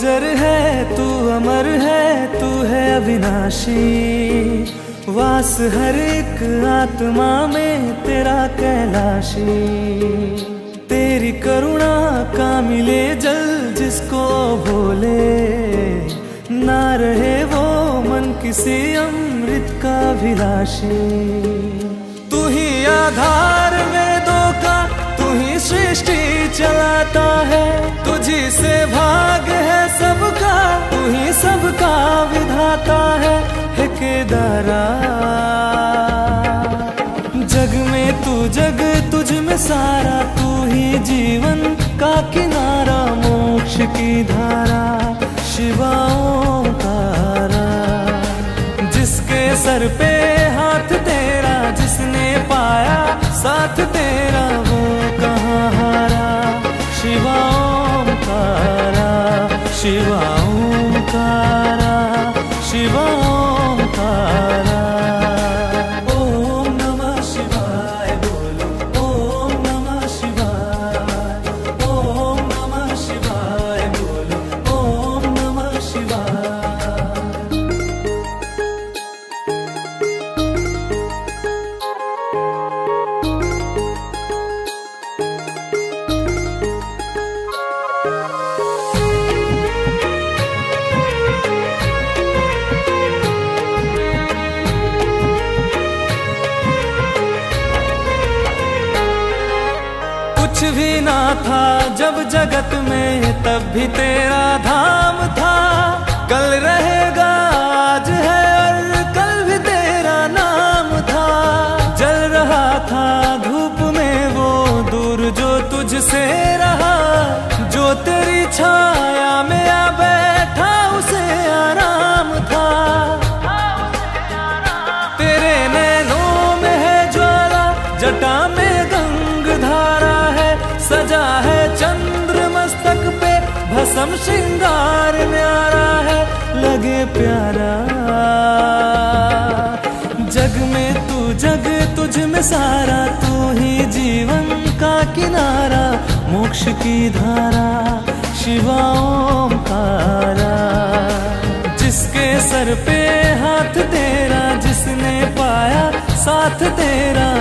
अजर है तू अमर है, तू है अविनाशी। वास हर एक आत्मा में तेरा कैलाशी। तेरी करुणा का मिले जल जिसको भोले, ना रहे वो मन किसी अमृत का अभिलाषी। तू ही आधार वेदों का, तू ही सृष्टि चलाता है। तुझी से भाग है सबका, तू ही सबका विधाता है। हे केदारा जग में तू जग, तुझ में सारा, तू ही जीवन का किनारा। मोक्ष की धारा शिवा ओंकारा, जिसके सर पे हाथ तेरा, जिसने पाया साथ तेरा, वो कहाँ हारा। शिवा ओंकारा, शिवा ओंकारा, शिवा ओंकारा। ओम नमः शिवाय बोलो, ओम नमः शिवाय। ओम नमः शिवाय बोलो, ओम नमः शिवाय। कुछ भी ना था जब जगत में, तब भी तेरा धाम था। कल रहेगा आज है और कल भी तेरा नाम था। जल रहा था धूप में वो दूर जो तुझसे रहा, जो तेरी छाया में आ बैठा उसे आराम था। तेरे नैनों में है ज्वाला, जटा में गंग धारा है। सजा है चंद्र मस्तक पे, भस्म श्रृंगार न्यारा है। लगे प्यारा जग में तू जग, तुझ में सारा, तू ही जीवन का किनारा। मोक्ष की धारा शिवा ओंकारा, जिसके सर पे हाथ तेरा, जिसने पाया साथ तेरा,